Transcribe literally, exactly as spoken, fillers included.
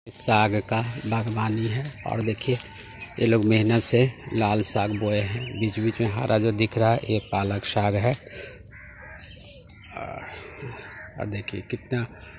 साग का बागवानी है और देखिए ये लोग मेहनत से लाल साग बोए हैं। बीच बीच में हरा जो दिख रहा है ये पालक साग है। और देखिए कितना